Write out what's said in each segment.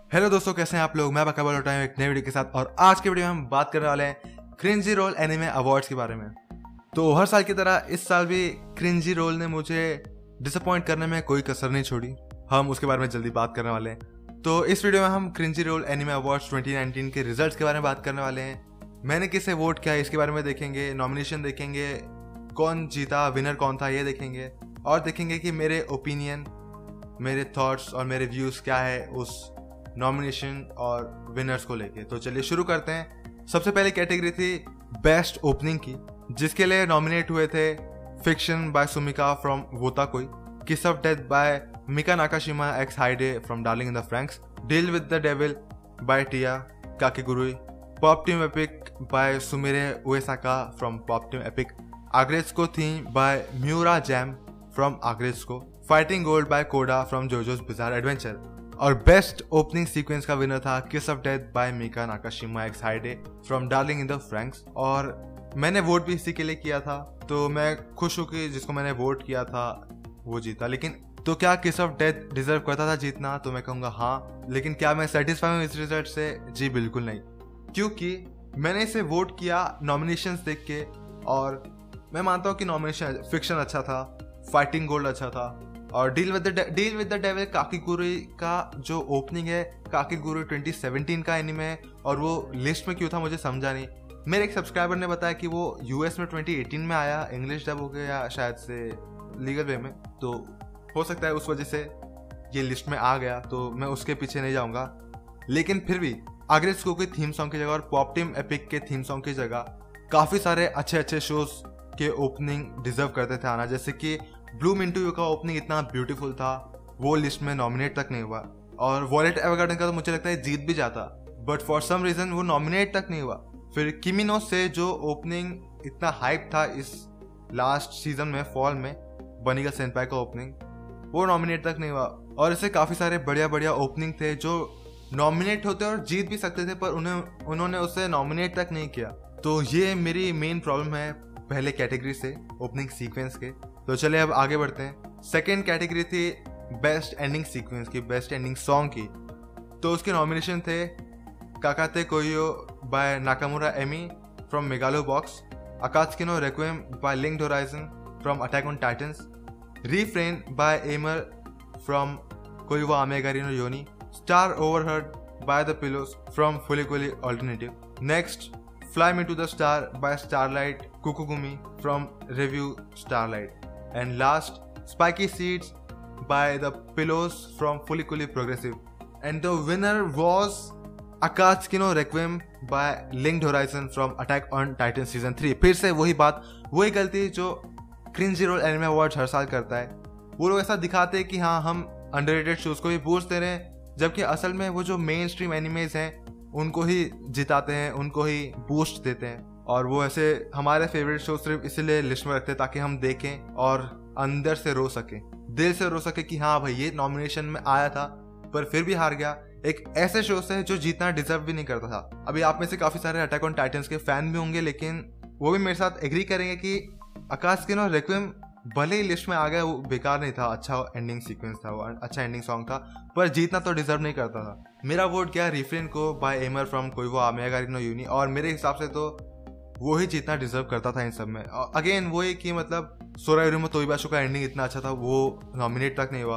Hello दोस्तों, कैसे हैं आप लोग। मैं बका लौटा हूं एक नई वीडियो के साथ और आज के वीडियो में हम बात करने वाले हैं क्रिंजी रोल एनिमे अवार्ड्स के बारे में। तो हर साल की तरह इस साल भी क्रिंजी रोल ने मुझे डिसअपॉइंट करने में कोई कसर नहीं छोड़ी। हम उसके बारे में जल्दी बात करने वाले हैं। तो इस वीडियो में हम क्रिंजी रोल एनिमे अवार्ड्स 2019 के रिजल्ट्स के बारे में बात करने वाले हैं। मैंने किसे वोट किया इसके बारे में देखेंगे, नॉमिनेशन देखेंगे, कौन जीता, विनर कौन था ये देखेंगे, और देखेंगे कि मेरे ओपिनियन, मेरे थॉट्स और मेरे व्यूज़ क्या है उस नॉमिनेशन और विनर्स को लेके। तो चलिए शुरू करते हैं। सबसे पहले कैटेगरी थी बेस्ट ओपनिंग की, जिसके लिए नॉमिनेट हुए थे fiction by Sumika from Wotakoi, kiss of death by Mika Nakashima x Hyde from darling in the Franxx, deal with the devil by Tia Kakegurui, pop team epic by Sumire Uesaka from pop team epic, Aggretsuko theme by Miura Jam from Aggretsuko, fighting gold by Coda from JoJo's bizarre adventure. और best opening sequence का winner था kiss of death by Mika Nakashima x Hyde from darling in the Franxx. और मैंने vote भी इसी के लिए किया था, तो मैं खुश हूँ कि जिसको मैंने वोट किया था वो जीता। लेकिन तो क्या किस ऑफ डेथ डिजर्व करता था जीतना? तो मैं कहूँगा हाँ। लेकिन क्या मैं सेटिस्फाई हूँ इस रिजल्ट से? जी बिल्कुल नहीं, क्योंकि मैंने इसे वोट किया नॉमिनेशंस देख के, और मैं मानता हूँ कि नॉमिनेशन फिक्शन अच्छा था, फाइटिंग गोल्ड अच्छा था, और deal with the devil Kakegurui का जो ओपनिंग है, काकीगुरुई 2017 का एनिमे है, और वो लिस्ट में क्यों था मुझे समझा नहीं। मेरे एक सब्सक्राइबर ने बताया कि वो यूएस में 2018 में आया, इंग्लिश डब हो गया शायद से लीगल वे में, तो हो सकता है उस वजह से ये लिस्ट में आ गया। तो मैं उसके पीछे नहीं जाऊंगा। लेकिन फिर भी आग्रेत्सुको के थीम सॉन्ग की जगह और पॉप टीम एपिक के थीम सॉन्ग की जगह काफ़ी सारे अच्छे अच्छे शोज के ओपनिंग डिजर्व करते थे आना। जैसे कि ब्लू मिंटू का ओपनिंग इतना ब्यूटीफुल था, वो लिस्ट में नॉमिनेट तक नहीं हुआ। और वॉयलेट एवरगार्डन का तो मुझे लगता है जीत भी जाता, बट फॉर सम रीजन वो नॉमिनेट तक नहीं हुआ। फिर किमिनो से जो ओपनिंग इतना हाइप था इस लास्ट सीजन में, फॉल में, बनीगा सेनपाई का ओपनिंग, वो नॉमिनेट तक नहीं हुआ। और ऐसे काफ़ी सारे बढ़िया बढ़िया ओपनिंग थे जो नॉमिनेट होते और जीत भी सकते थे, पर उन्होंने उसे नॉमिनेट तक नहीं किया। तो ये मेरी मेन प्रॉब्लम है पहले कैटेगरी से, ओपनिंग सीक्वेंस के। तो चलिए अब आगे बढ़ते हैं। सेकेंड कैटेगरी थी बेस्ट एंडिंग सीक्वेंस की, बेस्ट एंडिंग सॉन्ग की। तो उसके नॉमिनेशन थे Kakate Koyo by Nakamura Emi from Megalo Box, Akatsuki no requiem by Linked Horizon from Attack on Titans, Refrain by Aimer from Koi wa Amegari no yoni, Star Overheard by the Pillows from FLCL Alternative, next Fly Me to the Star by Starlight Kukugumi from Revue Starlight, and last spiky seeds by the pillows from Fuliculi Progressive, and the winner was Akatsuki no Requiem by Linked Horizon from Attack on Titan Season 3। फिर से वही बात, वही गलती जो Crunchyroll anime awards हर साल करता है। वो लोग ऐसा दिखाते हैं कि हाँ हम अंडररेटेड शोज को भी बूस्ट दे रहे हैं, जबकि असल में वो जो मेन स्ट्रीम एनिमेज हैं उनको ही जिताते हैं, उनको ही बूस्ट देते हैं। और वो ऐसे हमारे फेवरेट शो सिर्फ इसीलिए लिस्ट में रखते हैं ताकि हम देखें और अंदर से रो सकें, दिल से रो सके कि हाँ भाई ये नॉमिनेशन में आया था पर फिर भी हार गया, एक ऐसे शो से जो जीतना डिजर्व भी नहीं करता था। अभी आप में से काफी सारे अटैक ऑन टाइटन्स के फैन भी होंगे, लेकिन वो भी मेरे साथ एग्री करेंगे कि अकात्सुकी नो रेक्विएम भले ही लिस्ट में आ गया, वो बेकार नहीं था, अच्छा एंडिंग सीक्वेंस था, वो अच्छा एंडिंग सॉन्ग था, पर जीतना तो डिजर्व नहीं करता था। मेरा वोट गया रिफ्रेन को by Aimer from Koi wa Amegari no yuni, और मेरे हिसाब से तो वो ही जीतना डिजर्व करता था इन सब में। अगेन वो ही कि मतलब सोरायुरुमो तोइबाशु का एंडिंग इतना अच्छा था, वो नॉमिनेट तक नहीं हुआ,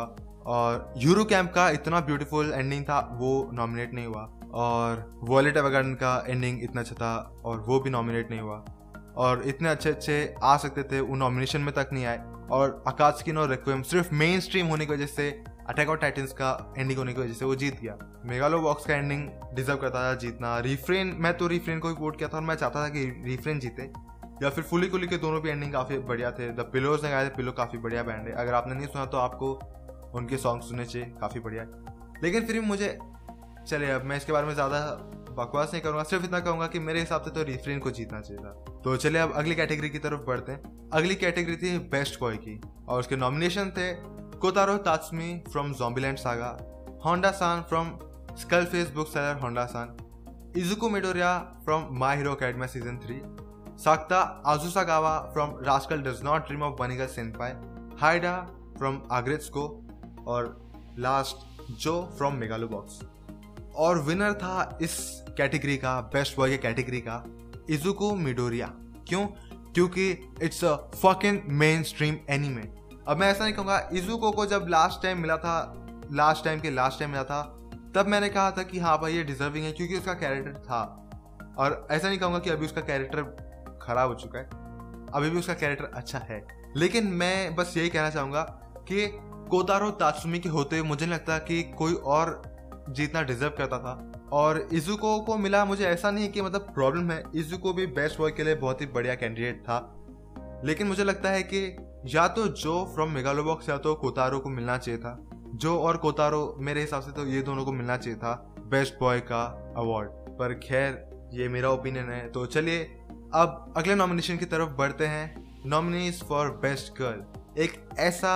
और यूरू कैंप का इतना ब्यूटीफुल एंडिंग था, वो नॉमिनेट नहीं हुआ, और वॉयलेट एवरगार्डन का एंडिंग इतना अच्छा था और वो भी नॉमिनेट नहीं हुआ, और इतने अच्छे अच्छे आ सकते थे वो नॉमिनेशन में तक नहीं आए। और अकात्सुकी नो रेक्विएम सिर्फ मेन स्ट्रीम होने की वजह से, अटैक ऑन टाइटन्स का एंडिंग होने की वजह से वो जीत गया। मेगालो बॉक्स का एंडिंग डिजर्व करता था जीतना। रिफ्रेन, मैं तो रिफ्रेन को ही वोट किया था और मैं चाहता था कि रिफ्रेन जीते, या फिर फुलिकुली के दोनों भी एंडिंग काफ़ी बढ़िया थे। द पिलोज ने गाए थे, पिलो काफ़ी बढ़िया बैंड है, अगर आपने नहीं सुना तो आपको उनके सॉन्ग सुनने चाहिए, काफ़ी बढ़िया। लेकिन फिर भी मुझे, चलिए अब मैं इसके बारे में ज़्यादा बकवास नहीं करूँगा, सिर्फ इतना कहूँगा कि मेरे हिसाब से तो रिफ्रेन को जीतना चाहिए था। तो चलिए अब अगली कैटेगरी की तरफ बढ़ते हैं। अगली कैटेगरी थी बेस्ट बॉय की, और उसके नॉमिनेशन थे Kotaro Tatsumi from Zombieland Saga, Honda san from Skullface Bookseller Honda san, Izuku Midoriya from My Hero Academia season 3, Sakuta Azusagawa from rascal does not dream of Bunny Girl Senpai, Haida from Aggretsuko, और last Joe from Megalo Box. और winner था इस category का, best boy के category का, इजुको Midoriya. क्यों? क्योंकि it's a fucking mainstream anime. अब मैं ऐसा नहीं कहूँगा, इजुको को जब लास्ट टाइम मिला था तब मैंने कहा था कि हाँ भाई ये डिजर्विंग है क्योंकि उसका कैरेक्टर था। और ऐसा नहीं कहूँगा कि अभी उसका कैरेक्टर खराब हो चुका है, अभी भी उसका कैरेक्टर अच्छा है। लेकिन मैं बस यही कहना चाहूँगा कि कोतारो तात्सुमी के होते हुए मुझे नहीं लगता कि कोई और जीतना डिजर्व करता था। और इजुको को मिला, मुझे ऐसा नहीं कि मतलब प्रॉब्लम है, इजुको भी बेस्ट बॉय के लिए बहुत ही बढ़िया कैंडिडेट था। लेकिन मुझे लगता है कि या तो जो फ्रॉम मेगालोबॉक्स या तो कोतारो को मिलना चाहिए था। जो और कोतारो मेरे हिसाब से तो ये दोनों को मिलना चाहिए था बेस्ट बॉय का अवार्ड। पर खैर ये मेरा ओपिनियन है। तो चलिए अब अगले नॉमिनेशन की तरफ बढ़ते हैं। नॉमिनीज फॉर बेस्ट गर्ल, एक ऐसा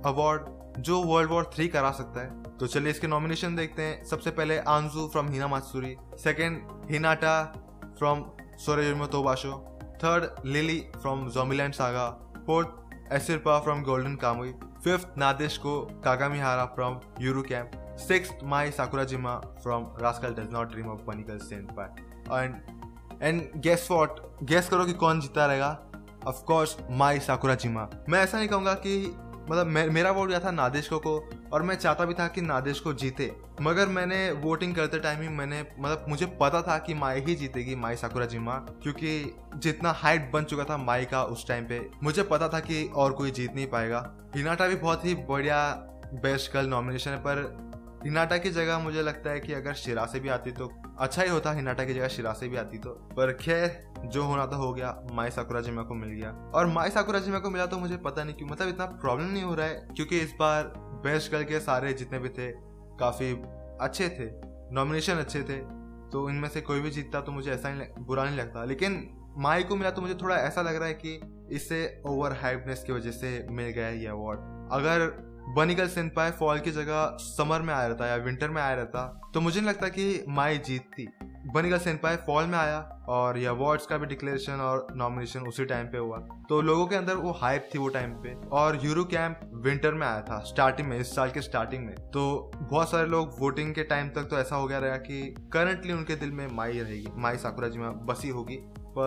अवार्ड जो वर्ल्ड वॉर 3 करा सकता है। तो चलिए इसके नॉमिनेशन देखते हैं। सबसे पहले Anzu from Hina Matsuri, second Hinata from Soreyuma Tobasho, third Lily from Zombieland Saga, fourth Asirpa from Golden Kamuy, fifth Nadeshiko Kagamihara from Yuru camp, sixth Mai Sakurajima from rascal does not dream of bunny girl senpai. And guess what, guess करो कि कौन जीता रहेगा? Of course Mai Sakurajima. मैं ऐसा नहीं कहूँगा कि मतलब मेरा वोट गया था नादेशको को, और मैं चाहता भी था कि नादेशको जीते, मगर मैंने वोटिंग करते टाइम ही मुझे पता था कि माई ही जीतेगी, माई साकुराजिमा, क्योंकि जितना हाइट बन चुका था माई का उस टाइम पे, मुझे पता था कि और कोई जीत नहीं पाएगा। हिनाटा भी बहुत ही बढ़िया बेस्ट गर्ल नॉमिनेशन है, पर हिनाटा की जगह मुझे लगता है कि अगर शिरासे भी आती तो अच्छा ही होता, हिनाटा की जगह शिरासे भी आती तो। पर खैर जो होना था हो गया, माई साकुराजिमा को मिल गया। और माई साकुराजिमा को मिला तो मुझे पता नहीं क्यों, मतलब इतना प्रॉब्लम नहीं हो रहा है, क्योंकि इस बार बेस्ट गर्ल के सारे जितने भी थे काफी अच्छे थे, नॉमिनेशन अच्छे थे, तो इनमें से कोई भी जीतता तो मुझे ऐसा बुरा नहीं लगता। लेकिन माई को मिला तो मुझे थोड़ा ऐसा लग रहा है कि इससे ओवर हाइपनेस की वजह से मिल गया है ये अवार्ड। अगर बनिकल सेनपाई फॉल की जगह समर में आया रहता या विंटर में आया रहता तो मुझे नहीं लगता कि माई जीतती। बनिकल सेनपाई फॉल में आया और ये अवार्ड्स का भी डिक्लेरेशन और नॉमिनेशन उसी टाइम पे हुआ, तो लोगों के अंदर वो हाइप थी वो टाइम पे। और यूरो कैंप विंटर में आया था स्टार्टिंग में, इस साल के स्टार्टिंग में, तो बहुत सारे लोग वोटिंग के टाइम तक तो ऐसा हो गया रहा कि करंटली उनके दिल में माई रहेगी, माई साकुराजिमा बसी होगी।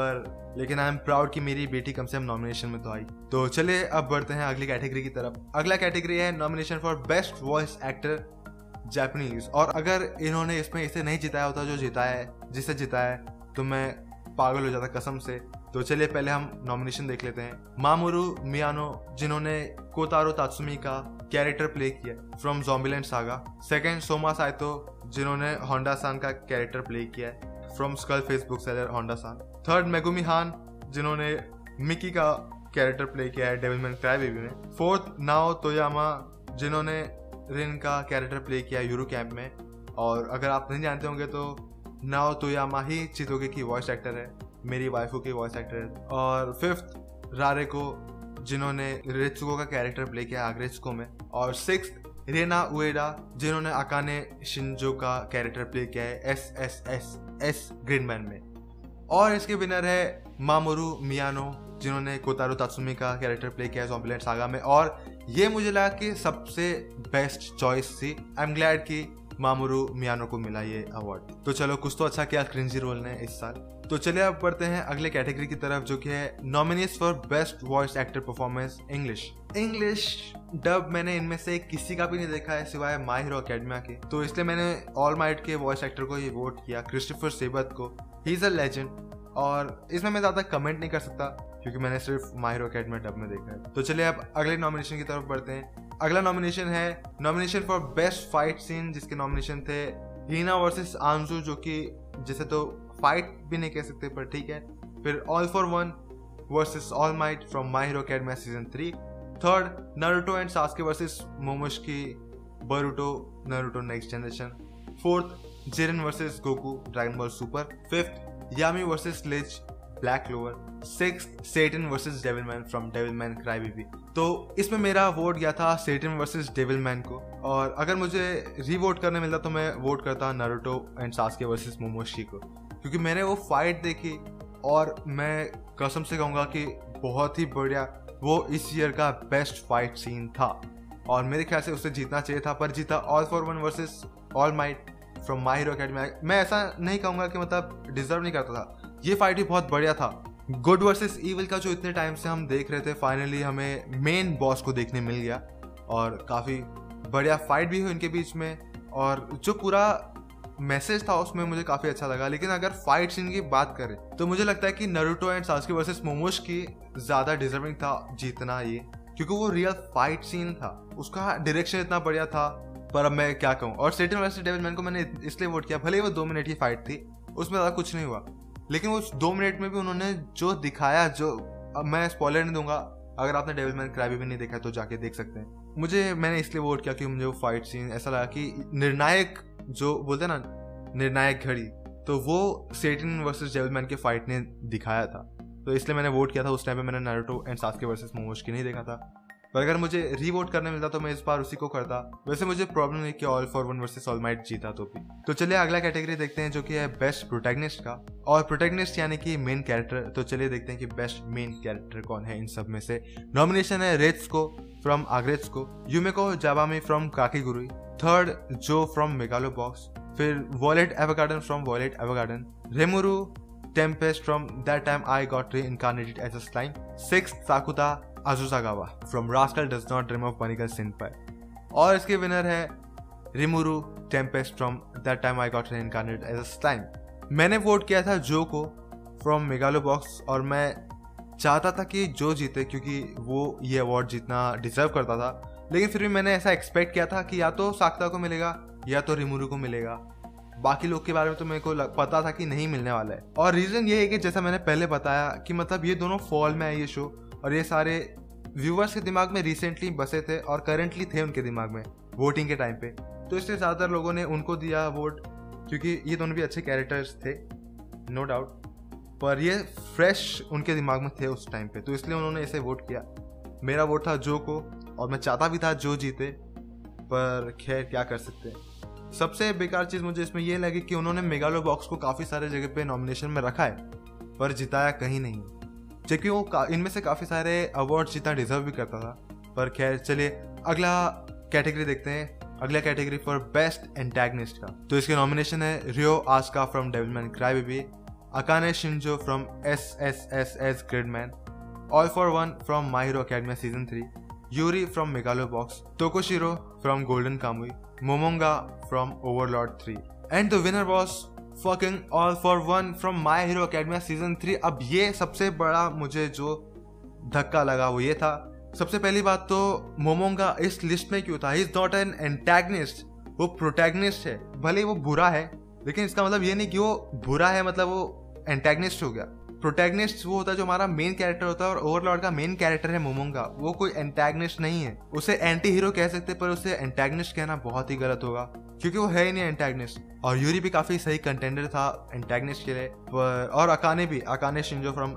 पर लेकिन आई एम प्राउड कि मेरी बेटी कम से कम नॉमिनेशन में तो आई। तो चलिए अब बढ़ते हैं अगली कैटेगरी की तरफ। अगला कैटेगरी है nomination for best voice actor Japanese. और अगर इन्होंने इसमें इसे नहीं जिताया होता जो जिसे जिताया है, तो मैं पागल हो जाता कसम से। तो चलिए पहले हम नॉमिनेशन देख लेते हैं। मामोरू मियानो, जिन्होंने कोतारो तात्सुमी का कैरेक्टर प्ले किया from Zombieland Saga. Second Soma Saito, जिन्होंने होंडा सान का कैरेक्टर प्ले किया है from skull face book seller Honda san. Third Megumi Han, जिन्होंने मिकी का कैरेक्टर प्ले किया है डेविलमैन क्राईबेबी में। फोर्थ नाओ तोयामा, जिन्होंने रिन का कैरेक्टर प्ले किया यूरो कैंप में। और अगर आप नहीं जानते होंगे तो नाओ तोयामा ही चितोगे की वॉइस एक्टर है, मेरी वाइफू की वॉइस एक्टर है। और फिफ्थ रारेको, जिन्होंने रेत्सुको का कैरेक्टर प्ले किया आग्रेत्सुको में। और सिक्स्थ रेना उएडा, जिन्होंने अकाने शिंजो का कैरेक्टर प्ले किया है SSS ग्रीनमैन में। और इसके विनर है मामोरू मियानो, जिन्होंने कोतारो तात्सुमी का कैरेक्टर प्ले किया है ज़ोंबीलैंड सागा में। और ये मुझे लगा कि सबसे बेस्ट चॉइस थी। आई एम ग्लैड कि मामोरू मियानो को मिला ये अवार्ड। तो चलो कुछ तो अच्छा किया क्रिंजी रोल ने इस साल। तो चलिए अब बढ़ते हैं अगले कैटेगरी की तरफ, जो कि है nominees for best voice actor performance English dub. मैंने इनमें से किसी का भी नहीं देखा है सिवाय माई हीरो अकेडमिया के, तो इसलिए मैंने ऑल माइट के वॉइस एक्टर को ही वोट किया, क्रिस्टोफर सेबत को। He is a legend. और इसमें मैं ज्यादा कमेंट नहीं कर सकता क्योंकि मैंने सिर्फ माई हीरो अकेडमिया डब में देखा है। तो चलिए अब अगले नॉमिनेशन की तरफ बढ़ते हैं। अगला नॉमिनेशन है nomination for best fight scene, जिसके नॉमिनेशन थे हीना वर्सेस आंजू, जो कि जिसे तो फाइट भी नहीं कह सकते पर ठीक है। फिर All For One versus All Might from My Hero Academia season 3। Third Naruto and Sasuke versus Momoshiki Boruto Naruto Next Generation. Fourth Jiren versus Goku Dragon Ball Super. Fifth Yami versus Licht Black Clover. Sixth Satan versus Devilman from Devilman Crybaby. तो इसमें मेरा vote गया था सेटन versus डेविलमैन को, और अगर मुझे रीवोट करने मिलता तो मैं वोट करता Naruto and Sasuke versus Momoshiki को, क्योंकि मैंने वो फाइट देखी और मैं कसम से कहूँगा कि बहुत ही बढ़िया, वो इस ईयर का बेस्ट फाइट सीन था और मेरे ख्याल से उसे जीतना चाहिए था, पर जीता All For One versus All Might from My Hero Academy. मैं ऐसा नहीं कहूंगा कि मतलब डिजर्व नहीं करता था, ये फाइट भी बहुत बढ़िया था। गुड वर्सेस इविल का जो इतने टाइम से हम देख रहे थे, फाइनली हमें मेन बॉस को देखने मिल गया और काफ़ी बढ़िया फाइट भी हुई इनके बीच में, और जो पूरा मैसेज था उसमें मुझे काफ़ी अच्छा लगा। लेकिन अगर फाइट सीन की बात करें तो मुझे लगता है कि Naruto and Sasuke versus Momoshi ज़्यादा डिजर्विंग था जीतना ये, क्योंकि वो रियल फाइट सीन था, उसका डायरेक्शन इतना बढ़िया था। पर अब मैं क्या कहूँ। और सेटन वर्सेस डेविलमैन को मैंने इसलिए वोट किया, भले ही वो 2 मिनट की फाइट थी, उसमें ज़्यादा कुछ नहीं हुआ, लेकिन उस 2 मिनट में भी उन्होंने जो दिखाया, जो अब मैं स्पॉइलर नहीं दूंगा, अगर आपने डेविलमैन क्राईबेबी नहीं देखा तो जाके देख सकते हैं। मैंने इसलिए वोट किया कि मुझे वो फाइट सीन ऐसा लगा कि निर्णायक, जो बोलते हैं ना निर्णायक घड़ी, तो वो सेटन वर्सेस डेविलमैन के फाइट ने दिखाया था, तो इसलिए मैंने वोट किया था। उस टाइम पे मैंने Naruto and Sasuke versus Momoshi नहीं देखा था, पर अगर मुझे रीवोट करने मिलता तो मैं इस बार उसी को करता। वैसे मुझे प्रॉब्लम नहीं कि All For One versus All Might जीता तो भी। तो चलिए अगला कैटेगरी देखते हैं, जो कि है बेस्ट प्रोटैगनिस्ट का, और प्रोटैगनिस्ट यानी कि मेन कैरेक्टर। तो चलिए देखते हैं कि बेस्ट मेन कैरेक्टर कौन है इन सब में से। नॉमिनेशन है Retsuko from Aggretsuko, Yumeko Jabami from Kakegurui, third Joe from Megalobox, फिर Violet Evergarden from Violet Evergarden, Rimuru Tempest from That Time I Got Reincarnated as a Slime, sixth Sakuta Azusagawa from Rascal Does Not Dream of Bunny Girl Senpai, और इसके winner है Rimuru Tempest from That Time I Got Reincarnated as a Slime। मैंने vote किया था जो को from मेगालोबॉक्स, और मैं चाहता था कि जो जीते, क्योंकि वो ये अवार्ड जीतना डिजर्व करता था। लेकिन फिर भी मैंने ऐसा एक्सपेक्ट किया था कि या तो साकुता को मिलेगा या तो रिमुरु को मिलेगा। बाकी लोग के बारे में तो मेरे को पता था कि नहीं मिलने वाला है, और रीजन ये है कि जैसा मैंने पहले बताया कि मतलब ये दोनों फॉल में है ये शो, और ये सारे व्यूवर्स के दिमाग में रिसेंटली बसे थे और करंटली थे उनके दिमाग में वोटिंग के टाइम पे, तो इसलिए ज़्यादातर लोगों ने उनको दिया वोट, क्योंकि ये दोनों भी अच्छे कैरेक्टर्स थे नो डाउट, पर ये फ्रेश उनके दिमाग में थे उस टाइम पे, तो इसलिए उन्होंने इसे वोट किया। मेरा वोट था जो को, और मैं चाहता भी था जो जीते, पर खैर क्या कर सकते हैं। सबसे बेकार चीज़ मुझे इसमें ये लगी कि उन्होंने मेगालोबॉक्स को काफ़ी सारे जगह पे नॉमिनेशन में रखा है, पर जिताया कहीं नहीं, जबकि वो इनमें से काफ़ी सारे अवार्ड जीतना डिजर्व भी करता था। पर खैर चलिए अगला कैटेगरी देखते हैं, अगला कैटेगरी फॉर बेस्ट एंटैगनिस्ट का। तो इसके नॉमिनेशन है Ryo Asuka from Devilman Crybaby, Akane Shinjo from SSSS Gridman, All For One from My Hero Academia season 3, Yuri from Megalobox, Tokushiro from Golden Kamuy, Momonga from Overlord 3, and the winner was fucking all for one from My Hero Academia season 3। अब ये सबसे बड़ा मुझे जो धक्का लगा वो ये था, सबसे पहली बात तो मोमोंगा इस लिस्ट में क्यों था? He is not an antagonist, वो प्रोटैगनिस्ट है। भले वो बुरा है, लेकिन इसका मतलब ये नहीं कि वो बुरा है मतलब वो एंटैगनिस्ट हो गया। प्रोटैगनिस्ट वो होता है जो हमारा मेन कैरेक्टर होता है, और ओवरलॉर्ड का मेन कैरेक्टर है मोमोंगा, वो कोई एंटैगनिस्ट नहीं है। उसे एंटी हीरो कह सकते, पर उसे एंटैगनिस्ट कहना बहुत ही गलत होगा, क्योंकि वो है ही नहीं एंटैगनिस्ट। और यूरी भी काफी सही कंटेंडर था एंटैगनिस्ट के लिए, और Akane Shinjo from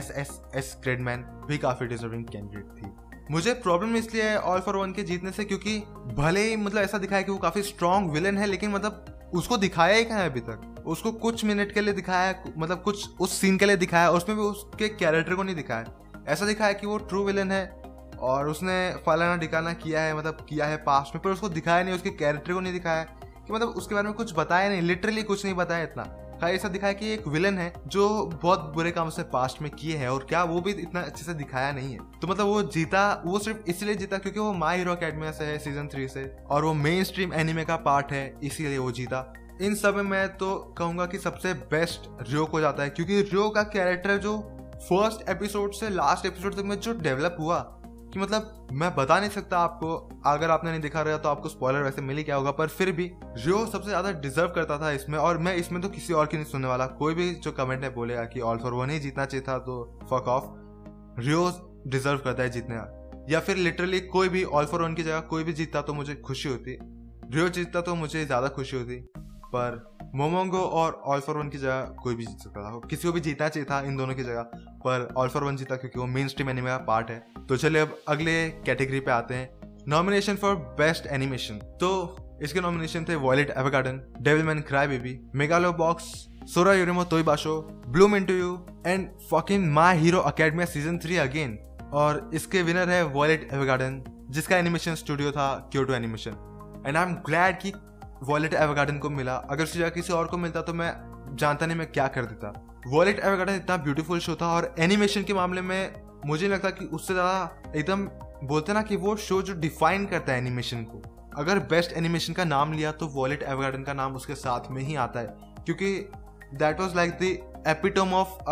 SSSS Gridman भी काफी डिजर्विंग कैंडिडेट थी। मुझे प्रॉब्लम इसलिए है ऑल फॉर वन के जीतने से, क्योंकि भले ही मतलब ऐसा दिखाया कि वो काफी स्ट्रॉन्ग विलन है, लेकिन मतलब उसको दिखाया ही कहाँ है अभी तक? उसको कुछ मिनट के लिए दिखाया, मतलब कुछ उस सीन के लिए दिखाया, उसमें भी उसके कैरेक्टर को नहीं दिखाया। ऐसा दिखाया कि वो ट्रू विलन है और उसने फलाना ढिकाना किया है, मतलब किया है पास्ट में, पर उसको दिखाया नहीं, उसके कैरेक्टर को नहीं दिखाया, कि मतलब उसके बारे में कुछ बताया नहीं, लिटरली कुछ नहीं बताया इतना। खाली ऐसा दिखाया कि एक विलन है जो बहुत बुरे काम उसने पास्ट में किए हैं, और क्या वो भी इतना अच्छे से दिखाया नहीं है। तो मतलब वो जीता, वो सिर्फ इसलिए जीता क्योंकि वो माय हीरो अकेडमिया से है सीजन 3 से, और वो मेन स्ट्रीम एनिमे का पार्ट है, इसीलिए वो जीता। इन सब में मैं तो कहूंगा कि सबसे बेस्ट रियो को जाता है, क्योंकि रियो का कैरेक्टर जो फर्स्ट एपिसोड से लास्ट एपिसोड तक में जो डेवलप हुआ, कि मतलब मैं बता नहीं सकता आपको, अगर आपने नहीं दिखा रहा तो आपको स्पॉइलर वैसे मिल ही क्या होगा, पर फिर भी रियो सबसे ज्यादा डिजर्व करता था इसमें। और मैं इसमें तो किसी और की नहीं सुनने वाला, कोई भी जो कमेंट में बोलेगा कि ऑल फॉर वन ही जीतना चाहिए था, तो फक ऑफ, रियो डिजर्व करता है जीतने का। या फिर लिटरली कोई भी ऑल फॉर वन की जगह कोई भी जीतता तो मुझे खुशी होती, रियो जीतता तो मुझे ज्यादा खुशी होती, पर मोमोंगो और ऑल फॉर वन की जगह कोई भी जीत सकता था, किसी को भी जीतना चाहिए था इन दोनों की जगह, पर ऑल फॉर वन जीता क्योंकि वो मेन स्ट्रीम एनिमे का पार्ट है। तो चलिए अब अगले कैटेगरी पे आते हैं, नॉमिनेशन फॉर बेस्ट एनिमेशन। तो इसके नॉमिनेशन थे Violet Evergarden, Devilman Crybaby, Megalobox, Sora Yorimo Toibasho, Bloom Into You, and fucking My Hero Academia season 3 again. और इसके विनर है वॉयलेट एवरगार्डन, जिसका एनिमेशन स्टूडियो था Kyoto Animation. And I am glad कि Violet Evergarden को मिला। अगर उसी जगह किसी और को मिलता तो मैं जानता नहीं मैं क्या कर देता। वॉयलेट एवरगार्डन इतना ब्यूटीफुल शो था और एनिमेशन के मामले में मुझे लगता कि उससे ज़्यादा एकदम बोलते ना कि वो शो जो डिफाइन करता है एनिमेशन को। अगर बेस्ट एनिमेशन का नाम लिया तो वॉयलेट एवरगार्डन का नाम उसके साथ में ही आता है, क्योंकि that was like the epitome of a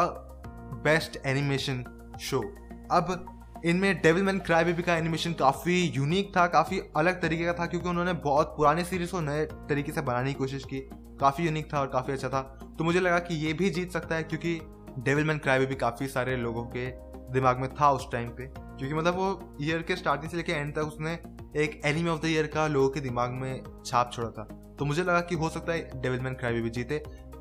best animation show. अब इनमें डेविलमैन क्राईबेबी का एनिमेशन काफ़ी यूनिक था, काफ़ी अलग तरीके का था, क्योंकि उन्होंने बहुत पुराने सीरीज को नए तरीके से बनाने की कोशिश की। काफ़ी यूनिक था और काफ़ी अच्छा था। तो मुझे लगा कि ये भी जीत सकता है, क्योंकि डेविलमैन क्राईबेबी काफ़ी सारे लोगों के दिमाग में था उस टाइम पे, क्योंकि मतलब वो ईयर के स्टार्टिंग से लेकर एंड तक उसने एक एनिमे ऑफ द ईयर का लोगों के दिमाग में छाप छोड़ा था। तो मुझे लगा कि हो सकता है डेविलमैन क्राईबेबी जीते,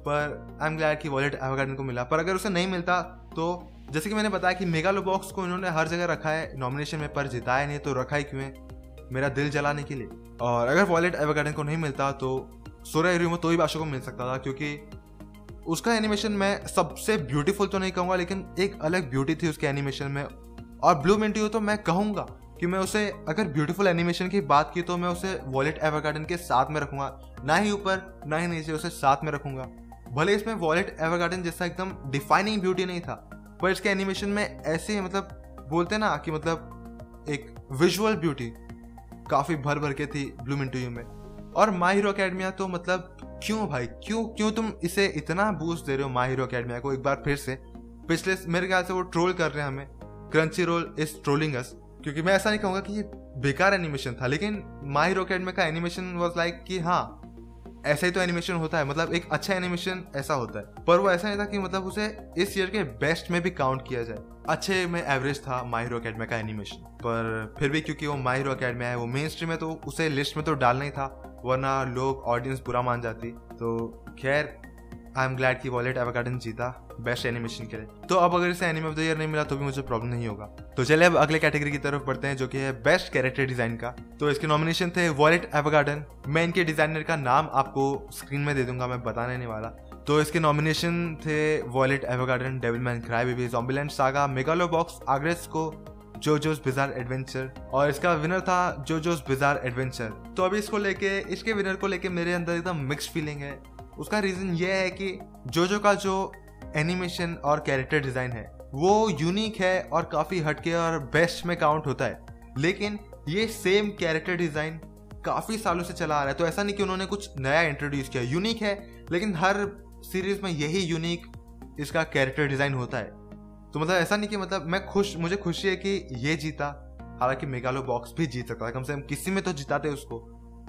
पर आई एम ग्लैड कि वॉयलेट एवरगार्डन को मिला। पर अगर उसे नहीं मिलता तो जैसे कि मैंने बताया कि मेगालोबॉक्स को इन्होंने हर जगह रखा है नॉमिनेशन में, पर जिताया नहीं, तो रखा ही क्यों है? मेरा दिल जलाने के लिए। और अगर वॉयलेट एवरगार्डन को नहीं मिलता तो सोरा इरुमो तोई बाशो को मिल सकता था, क्योंकि उसका एनिमेशन मैं सबसे ब्यूटीफुल तो नहीं कहूँगा, लेकिन एक अलग ब्यूटी थी उसके एनिमेशन में। और ब्लू मिंटियो तो मैं कहूँगा कि मैं उसे, अगर ब्यूटीफुल एनिमेशन की बात की तो मैं उसे वॉयलेट एवरगार्डन के साथ में रखूँगा, ना ही ऊपर ना ही नीचे, उसे साथ में रखूँगा। भले इसमें वॉयलेट एवरगार्डन जैसा एकदम डिफाइनिंग ब्यूटी नहीं था, पर इसके एनिमेशन में ऐसे मतलब बोलते ना कि मतलब एक विजुअल ब्यूटी काफ़ी भर भर के थी ब्लू मिंटियो में। और माय हीरो एकेडमिया तो मतलब क्यों भाई, क्यों तुम इसे इतना बूस्ट दे रहे हो माय हीरो एकेडमिया को एक बार फिर से? पिछले मेरे ख्याल से वो ट्रोल कर रहे हैं हमें, Crunchyroll is trolling us, क्योंकि मैं ऐसा नहीं कहूँगा कि ये बेकार एनिमेशन था, लेकिन माय हीरो एकेडमिया का एनिमेशन वाज लाइक कि हाँ ऐसा ही तो एनिमेशन होता है, मतलब एक अच्छा एनिमेशन ऐसा होता है। पर वो ऐसा नहीं था कि मतलब उसे इस ईयर के बेस्ट में भी काउंट किया जाए। अच्छे में एवरेज था माय हीरो एकेडमिया का एनिमेशन, पर फिर भी क्योंकि वो माय हीरो एकेडमिया है, वो मेन स्ट्रीम है, तो उसे लिस्ट में तो डालना ही था, वरना लोग ऑडियंस बुरा मान जाती। तो खैर आई एम ग्लैड कि वॉयलेट एवरगार्डन जीता बेस्ट एनिमेशन के लिए। तो अब अगर इसे एनिमे ऑफ द ईयर नहीं मिला तो भी मुझे प्रॉब्लम नहीं होगा। तो चलिए अब अगले कैटेगरी की तरफ बढ़ते हैं, जो कि है बेस्ट कैरेक्टर डिजाइन का। तो इसके नॉमिनेशन थे वॉयलेट एवरगार्डन। मैं इनके डिजाइनर का नाम आपको स्क्रीन में दे दूंगा, मैं बताने नहीं वाला। तो इसके नॉमिनेशन थे Violet Evergarden, Devilman Crybaby, Zombieland Saga, Megalobox, Aggretsuko, JoJo's bizarre adventure, और इसका विनर था जोजोस बिजार एडवेंचर। तो अभी इसके विनर को लेके मेरे अंदर एकदम मिक्स्ड फीलिंग है। उसका रीजन ये है कि जोजो का जो एनिमेशन और कैरेक्टर डिजाइन है वो यूनिक है और काफी हटके और बेस्ट में काउंट होता है, लेकिन ये सेम कैरेक्टर डिजाइन काफी सालों से चला आ रहा है। तो ऐसा नहीं कि उन्होंने कुछ नया इंट्रोड्यूस किया, यूनिक है, लेकिन हर सीरीज में यही यूनिक इसका कैरेक्टर डिजाइन होता है। तो मतलब ऐसा नहीं कि मतलब मुझे खुशी है कि ये जीता, हालांकि मेगालोबॉक्स भी जीत सकता है, कम से कम किसी में तो जिताते उसको,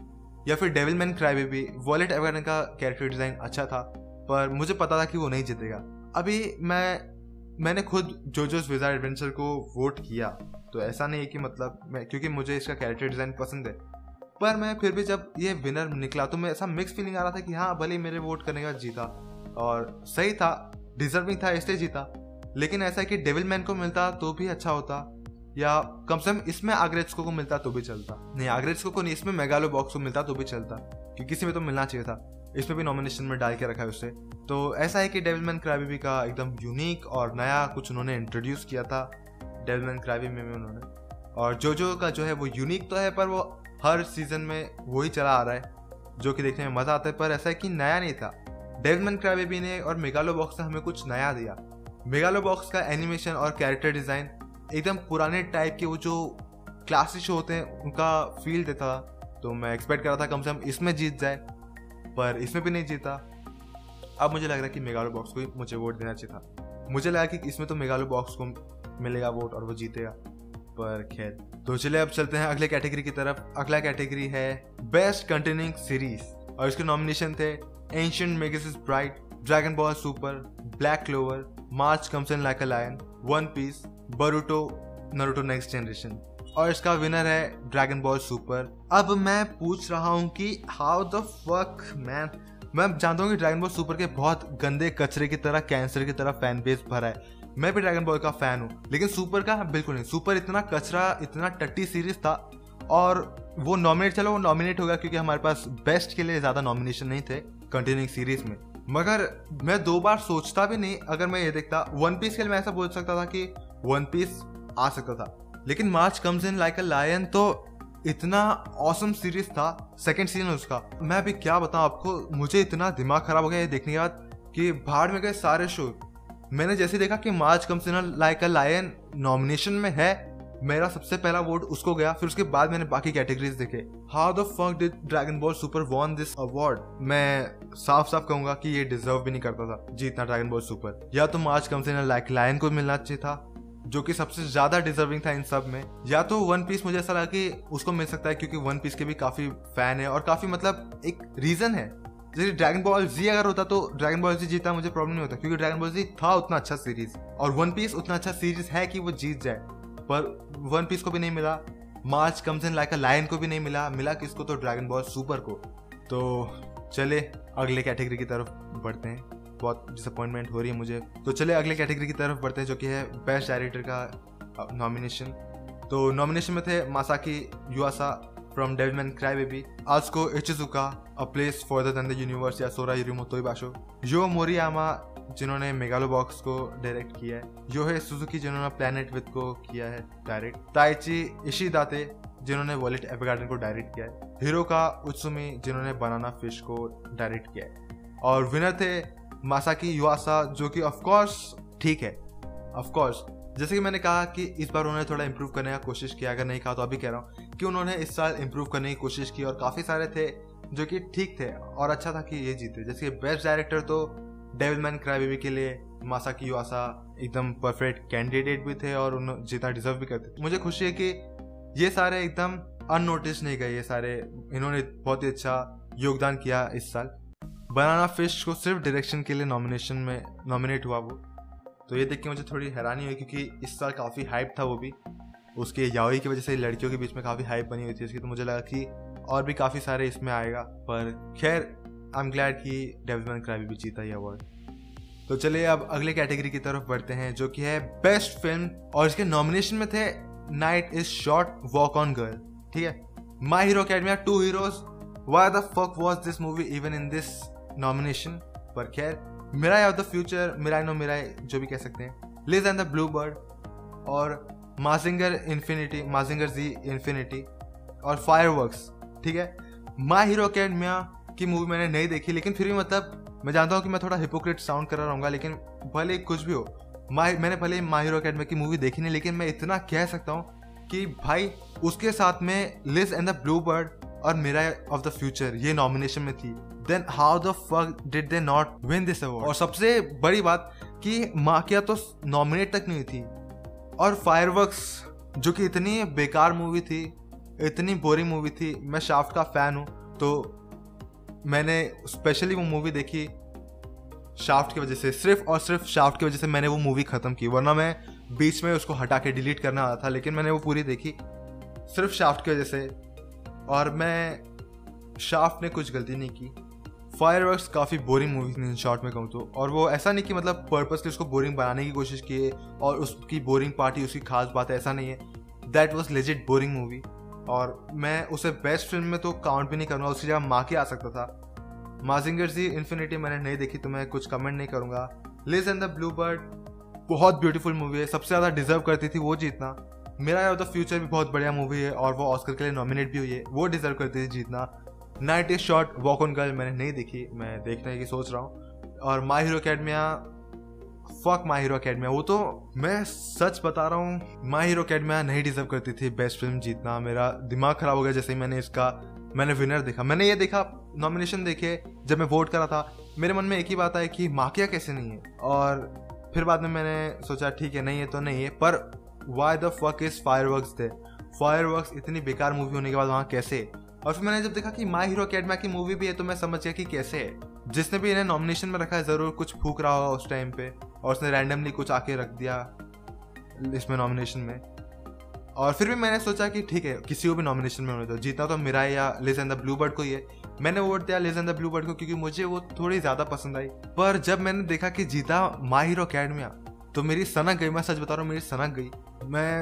या फिर डेविलमैन क्राईबेबी। वॉयलेट एवरगार्डन का कैरेक्टर डिजाइन अच्छा था, पर मुझे पता था कि वो नहीं जीतेगा। अभी मैंने खुद जोजोस बिजार एडवेंचर को वोट किया, तो ऐसा नहीं है कि मतलब क्योंकि मुझे इसका कैरेक्टर डिजाइन पसंद है, पर मैं फिर भी जब ये विनर निकला तो मैं ऐसा मिक्स फीलिंग आ रहा था कि हाँ भले मेरे वोट करने का जीता और सही था, डिजर्विंग था, इसलिए जीता। लेकिन ऐसा है कि डेविलमैन को मिलता तो भी अच्छा होता, या कम से कम इसमें आग्रेस्को को मिलता तो भी चलता। नहीं, आग्रेस्को को नहीं, इसमें मेगालोबॉक्स को मिलता तो भी चलता, क्योंकि किसी में तो मिलना चाहिए था। इसमें भी नॉमिनेशन में डाल के रखा है उससे। तो ऐसा है कि डेविलमैन क्राईबेबी का एकदम यूनिक और नया कुछ उन्होंने इंट्रोड्यूस किया था डेविलमैन क्राईबेबी में उन्होंने। और जोजो का जो है वो यूनिक तो है, पर वो हर सीजन में वही चला आ रहा है, जो कि देखने में मजा आता है। पर ऐसा है कि नया नहीं था। डेविलमैन क्राईबेबी ने और मेगालोबॉक्स ने हमें कुछ नया दिया। मेगालोबॉक्स का एनिमेशन और कैरेक्टर डिजाइन एकदम पुराने टाइप के, वो जो क्लासिक शो होते हैं उनका फील देता था। तो मैं एक्सपेक्ट कर रहा था कम से कम इसमें जीत जाए, पर इसमें भी नहीं जीता। अब मुझे लग रहा है कि मेगालोबॉक्स को मुझे वोट देना चाहिए था। मुझे लगा कि इसमें तो मेगालोबॉक्स को मिलेगा वोट और वो जीतेगा, पर खैर। तो चलिए अब चलते हैं अगले कैटेगरी की तरफ। अगला कैटेगरी है बेस्ट कंटिन्यूइंग सीरीज, और इसके नॉमिनेशन थे Ancient Magus Bride, Dragon Ball Super, Black Clover, March Comes in Like a Lion, One Piece, Boruto, Naruto Next Generation, और इसका विनर है ड्रैगन बॉल सुपर। अब मैं पूछ रहा हूँ कि हाउ द फक मैन, मैं जानता हूँ कि ड्रैगन बॉल सुपर के बहुत गंदे कचरे की तरह, कैंसर की तरह फैन बेस भरा है। मैं भी ड्रैगन बॉल का फैन हूँ, लेकिन सुपर का बिल्कुल नहीं। सुपर इतना कचरा, इतना टट्टी सीरीज था, और वो नॉमिनेट होगा क्योंकि हमारे पास बेस्ट के लिए ज्यादा नॉमिनेशन नहीं थे कंटिन्यूइंग सीरीज में। मगर मैं दो बार सोचता भी नहीं अगर मैं ये देखता। वन पीस के लिए मैं ऐसा बोल सकता था कि वन पीस आ सकता था, लेकिन March Comes in Like a Lion तो इतना ऑसम सीरीज था सेकंड सीजन उसका। मैं अभी क्या बताऊं आपको, मुझे इतना दिमाग खराब हो गया ये देखने के बाद कि भाड़ में गए सारे शो। मैंने जैसे देखा कि March Comes in Like a Lion nomination में है, मेरा सबसे पहला वोट उसको गया। फिर उसके बाद मैंने बाकी कैटेगरीज देखे। How the fuck did Dragon Ball Super won this award? मैं साफ साफ कहूंगा कि ये डिजर्व भी नहीं करता था जीतना ड्रैगन बॉल सुपर। या तो March Comes in Like Lion को मिलना चाहिए था, जो कि सबसे ज्यादा डिजर्विंग था इन सब में, या तो वन पीस। मुझे ऐसा लगा कि उसको मिल सकता है क्योंकि वन पीस के भी काफी फैन है और काफी मतलब एक रीजन है। जैसे ड्रैगन बॉल जी अगर होता तो ड्रैगन बॉल जी जीता मुझे प्रॉब्लम नहीं होता, क्योंकि ड्रैगन बॉल जी था उतना अच्छा सीरीज और वन पीस उतना अच्छा सीरीज है कि वो जीत जाए। पर वन पीस को भी नहीं मिला, March Comes in Like a Lion को भी नहीं मिला किसको? तो ड्रैगन बॉल सुपर को। तो चले अगले कैटेगरी की तरफ बढ़ते हैं। बहुत डिसअपॉइंटमेंट हो रही है मुझे, तो चले अगले कैटेगरी की तरफ बढ़ते हैं, जो कि है बेस्ट डायरेक्टर का नॉमिनेशन। तो नॉमिनेशन में थे Masaaki Yuasa from Devilman Crybaby, Atsuko Ishizuka A Place Further than the Universe या सोरा हिरोमो तोइबाशो, यो मोरियामा जिन्होंने मेगालोबॉक्स को डायरेक्ट किया है, योहे सुजुकी जिन्होंने प्लैनेट विद को किया है डायरेक्ट, ताइची इशिदाते जिन्होंने वॉलेट एवरगार्डन को डायरेक्ट किया है, हिरोका उत्सुमी जिन्होंने बनाना फिश को डायरेक्ट किया है, और विनर थे मासाकी युआसा, जो कि ऑफ कोर्स ठीक है। ऑफ कोर्स जैसे कि मैंने कहा कि इस बार उन्होंने थोड़ा इंप्रूव करने का कोशिश किया, अगर नहीं कहा तो अभी कह रहा हूँ कि उन्होंने इस साल इंप्रूव करने की कोशिश की और काफी सारे थे जो कि ठीक थे और अच्छा था कि ये जीते। जैसे बेस्ट डायरेक्टर तो डेविलमैन क्राई बेबी के लिए मासाकी युआसा एकदम परफेक्ट कैंडिडेट भी थे और उन्होंने जीता डिजर्व भी करते थे। मुझे खुशी है कि ये सारे एकदम अननोटिस नहीं गए, ये सारे इन्होंने बहुत ही अच्छा योगदान किया इस साल। बनाना फिश को सिर्फ डायरेक्शन के लिए नॉमिनेशन में नॉमिनेट हुआ वो, तो ये देख के मुझे थोड़ी हैरानी हुई क्योंकि इस साल काफ़ी हाइप था वो भी, उसके याओई की वजह से लड़कियों के बीच में काफ़ी हाइप बनी हुई थी उसकी, तो मुझे लगा कि और भी काफ़ी सारे इसमें आएगा। पर खैर आई एम ग्लैड कि डेविलमैन क्राई बेबी जीता ये अवार्ड। तो चलिए अब अगले कैटेगरी की तरफ बढ़ते हैं, जो कि है बेस्ट फिल्म, और इसके नॉमिनेशन में थे Night Is Short, Walk On Girl, ठीक है, My Hero Academia, Two Heroes, why the fuck was this movie even in this nomination. पर खैर Mirai of the Future, Mirai no Mirai जो भी कह सकते हैं, Liz and the Blue Bird, और Mazinger Infinity, Mazinger Z Infinity, और Fireworks, ठीक है। माई हीरो अकेडमिया की मूवी मैंने नहीं देखी, लेकिन फिर भी मतलब मैं जानता हूँ कि मैं थोड़ा हिपोक्रेट साउंड कर रहा रहूँगा, लेकिन भले कुछ भी हो, मैंने भले माई हीरो अकेडमिया की मूवी देखी नहीं, लेकिन मैं इतना कह सकता हूँ कि भाई उसके साथ में Liz and the Blue Bird और मिराई ऑफ द फ्यूचर ये नॉमिनेशन में थी, then how the fuck did they not win this award. और सबसे बड़ी बात कि माकिया तो नॉमिनेट तक नहीं थी, और फायरवर्क्स जो कि इतनी बेकार मूवी थी, इतनी बोरिंग मूवी थी। मैं शाफ्ट का फैन हूँ, तो मैंने स्पेशली वो मूवी देखी शाफ्ट की वजह से, सिर्फ और सिर्फ शाफ्ट की वजह से मैंने वो मूवी ख़त्म की, वरना मैं बीच में उसको हटा के डिलीट करना आ रहा था, लेकिन मैंने वो पूरी देखी सिर्फ शाफ्ट की वजह से, और मैं शाफ्ट ने कुछ गलती नहीं की। फायरवर्क्स काफ़ी बोरिंग मूवी थी इन शॉर्ट में कहूँ तो, और वो ऐसा नहीं कि मतलब पर्पसली उसको बोरिंग बनाने की कोशिश की है और उसकी बोरिंग पार्टी उसकी खास बात है, ऐसा नहीं है। That was legit boring movie, और मैं उसे बेस्ट फिल्म में तो काउंट भी नहीं करूँगा, उसकी जगह माँ के आ सकता था। माजिंगर जी इन्फिनिटी मैंने नहीं देखी तो मैं कुछ कमेंट नहीं करूँगा। Liz and the Blue Bird बहुत ब्यूटीफुल मूवी है, सबसे ज़्यादा डिजर्व करती थी वो जीतना। मिराई ऑफ द फ्यूचर भी बहुत बढ़िया मूवी है और वो ऑस्कर के लिए नॉमिनेट भी हुई है, वो डिजर्व करती थी जीतना। Night Is Short, Walk On Girl मैंने नहीं देखी, मैं देखने की सोच रहा हूँ। और My Hero Academia, fuck My Hero Academia, वो तो मैं सच बता रहा हूँ, माई हीरो अकेडमिया नहीं डिजर्व करती थी बेस्ट फिल्म जीतना। मेरा दिमाग खराब हो गया जैसे ही मैंने विनर देखा। मैंने ये देखा, नॉमिनेशन देखे, जब मैं वोट करा था मेरे मन में एक ही बात आई कि माकिया कैसे नहीं है, और फिर बाद में मैंने सोचा ठीक है नहीं है तो नहीं है, पर why the fuck is Fireworks there? Fireworks इतनी बेकार मूवी होने के बाद वहाँ कैसे? और फिर मैंने जब देखा कि माई हीरो अकेडमिया की मूवी भी है तो मैं समझ गया कि कैसे है। जिसने भी इन्हें नॉमिनेशन में रखा है ज़रूर कुछ फूक रहा होगा उस टाइम पे, और उसने रैंडमली कुछ आके रख दिया इसमें नॉमिनेशन में। और फिर भी मैंने सोचा कि ठीक है किसी को भी नॉमिनेशन में होने दो, जीतना तो मिराई या Liz and the Blue Bird को ही है। मैंने वोट दिया Liz and the Blue Bird को क्योंकि मुझे वो थोड़ी ज़्यादा पसंद आई। पर जब मैंने देखा कि जीता माई हीरो अकेडमिया तो मेरी सनक गई, मैं सच बता रहा हूँ मेरी सनक गई। मैं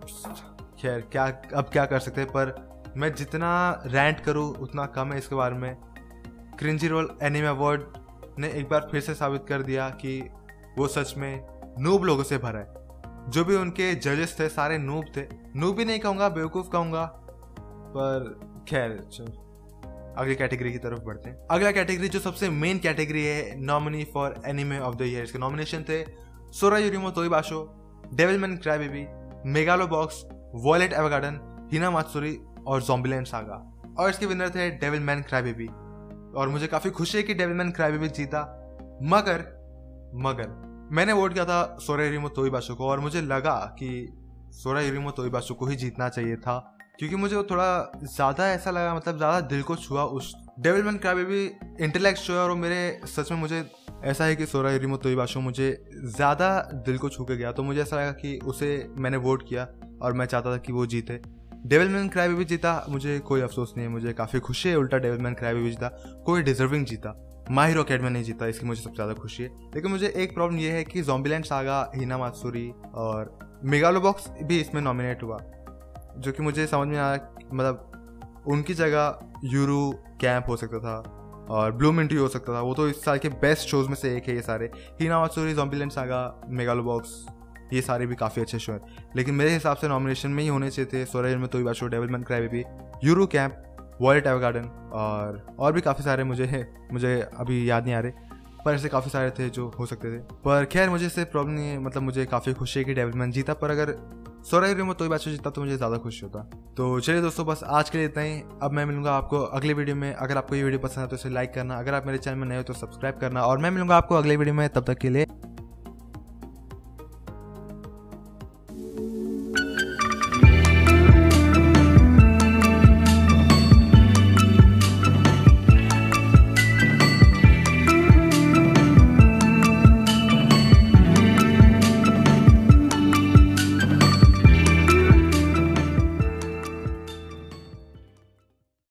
खैर क्या अब क्या कर सकते हैं, पर मैं जितना रैंट करूँ उतना कम है इसके बारे में। क्रिंजीरोल एनिमे अवार्ड ने एक बार फिर से साबित कर दिया कि वो सच में नूब लोगों से भरा है। जो भी उनके जजेस थे सारे नूब थे, नूब भी नहीं कहूँगा बेवकूफ़ कहूँगा, पर खैर अगली कैटेगरी की तरफ बढ़ते हैं। अगला कैटेगरी जो सबसे मेन कैटेगरी है, nominee for anime of the year, इसके नॉमिनेशन थे सोरा यूरिमो तोइबाशो, डेविलमैन क्राईबेबी, मेगालोबॉक्स, वॉयलेट एवरगार्डन, हिना मात्सुरी और ज़ॉम्बीलैंड सागा। और इसके विनर थे डेविलमैन क्राईबेबी। और मुझे काफी खुशी है कि डेविलमैन क्राईबेबी जीता। मगर मैंने वोट किया था सोरा यूरिमो तोइबाशो को, और मुझे लगा कि सोरा यूरिमो तोइबाशो को ही जीतना चाहिए था, क्योंकि मुझे वो थोड़ा ज़्यादा ऐसा लगा, मतलब ज़्यादा दिल को छुआ। उस डेविलमैन क्राईबेबी इंटेलेक्ट शो है, और मेरे सच में मुझे ऐसा है कि सोरा यूरिमो तोइबाशो मुझे ज़्यादा दिल को छू के गया, तो मुझे ऐसा लगा कि उसे मैंने वोट किया और मैं चाहता था कि वो जीते। डेविलमैन क्राईबेबी जीता, मुझे कोई अफसोस नहीं है, मुझे काफ़ी खुशी है। उल्टा डेविलमैन क्राईबेबी जीता, कोई डिजर्विंग जीता। माय हीरो अकेडमी नहीं जीता, इसकी मुझे सबसे ज़्यादा खुशी है। लेकिन मुझे एक प्रॉब्लम ये है कि ज़ॉम्बीलैंड सागा, हिना मात्सुरी और मेगालोबॉक्स भी इसमें नॉमिनेट हुआ, जो कि मुझे समझ में आया, मतलब उनकी जगह यूरू कैंप हो सकता था और ब्लूमिंटी हो सकता था। वो तो इस साल के बेस्ट शोज में से एक है ये सारे। Hinamatsuri, Zombieland Saga, Megalobox, ये सारे भी काफ़ी अच्छे शो हैं। लेकिन मेरे हिसाब से नॉमिनेशन में ही होने चाहिए थे सोरा यूरिमो तोइबाशो, डेविलमैन क्राईबेबी, यूरू कैंप, वॉयलेट एवरगार्डन और भी काफ़ी सारे मुझे अभी याद नहीं आ रहे, पर ऐसे काफ़ी सारे थे जो हो सकते थे। पर खैर मुझे इससे प्रॉब्लम नहीं है, मतलब मुझे काफ़ी खुशी है कि डेविलमैन जीता, पर अगर सोरा यूरिमो तोइबाशो जीता तो मुझे ज़्यादा खुशी होता। तो चलिए दोस्तों, बस आज के लिए इतना ही। अब मैं मिलूंगा आपको अगले वीडियो में। अगर आपको ये वीडियो पसंद है तो इसे लाइक करना, अगर आप मेरे चैनल में नए हो तो सब्सक्राइब करना, और मैं मिलूंगा आपको अगले वीडियो में। तब तक के लिए